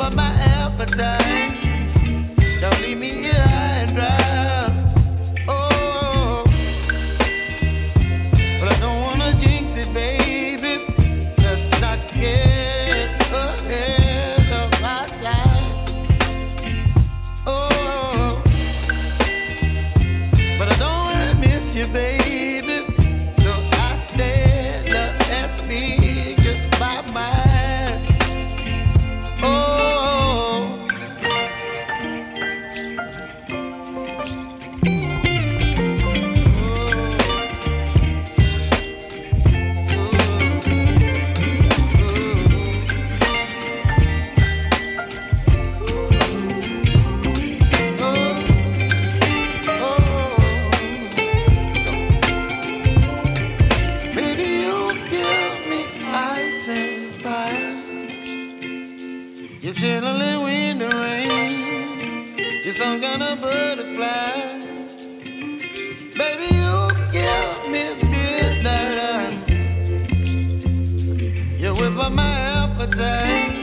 up my appetite. Don't leave me here high and dry. Oh, but I don't wanna jinx it, baby. Let's not get ahead of my time. Oh, but I don't wanna miss you, baby. So I stand up and speak my mind. Oh. You're chilling when the rain. You're some kind of butterfly. Baby, you give me midnight. You whip up my appetite.